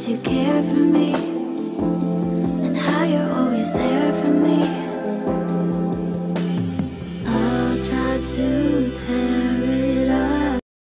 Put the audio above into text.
that you care for me, and how you're always there for me. I'll try to tell